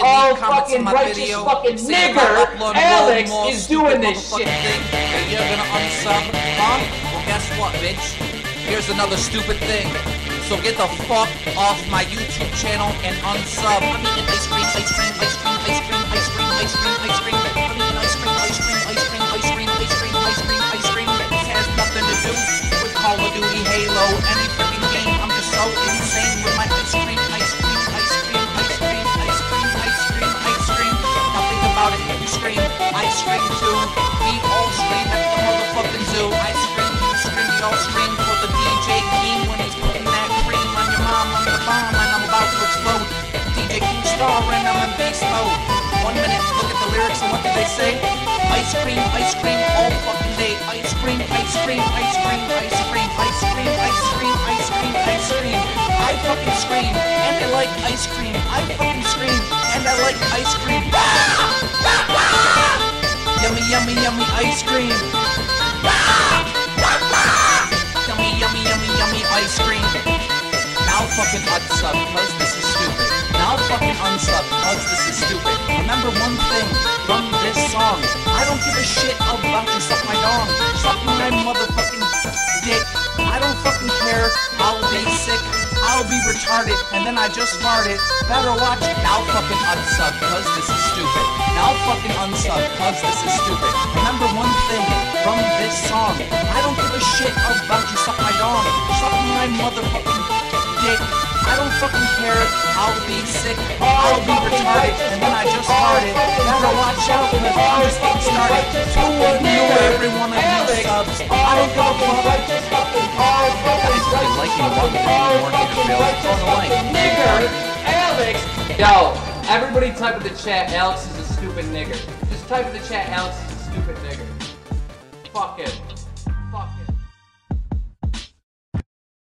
all fucking righteous fucking nigger, Alex, is doing this shit. That you're gonna unsub, huh? Well, guess what, bitch? Here's another stupid thing. So get the fuck off my YouTube channel and unsub. I'm eating ice cream, ice cream, ice cream, ice cream, ice cream, ice cream, ice cream. I'm eating ice cream, ice cream, ice cream, ice cream, ice cream, ice cream, ice cream. This has nothing to do with Call of Duty, Halo, any freaking game. I'm just so insane with my ice cream, ice cream, ice cream, ice cream, ice cream, ice cream, ice cream. Now think about it, you scream, I scream too. We all scream at the motherfucking zoo. I scream, you scream, we all scream for the DJ King when he's putting that cream on your mom. I'm the bomb and I'm about to explode. DJ King star and I'm in beast mode. 1 minute, look at the lyrics and what do they say? Ice cream, all fucking day. Ice cream, ice cream, ice cream, ice cream, ice cream, ice cream, ice cream, ice cream. I fucking scream and I like ice cream. I fucking scream and I like ice cream. Yummy, yummy, yummy ice cream. Yummy, yummy, yummy, yummy ice cream. Now fucking unsub, cause this is stupid. Now fucking unsub, cause this is stupid. Remember one thing from this song. I don't give a shit about you suck my dong. Suck my motherfucking dick. I don't fucking care. I'll be sick. I'll be retarded. And then I just farted. Better watch. Now fucking unsub, cause this is stupid. Now fucking unsub, cause this is stupid. Remember one thing from this song. I don't give a shit about you suck my dong. Suck my motherfucking dick. I don't fucking care. I'll be sick. I'll be retarded. And then I just farted. Better watch out, cause I'm just getting started. To every one of you subs. I don't give a fuck. Guys, if you like me, want me to do more nigger videos, throw a like. Nigger, Alex. Yo, everybody type in the chat, Alex is a stupid nigger. Just type in the chat, Alex is a stupid nigger. Fuck it.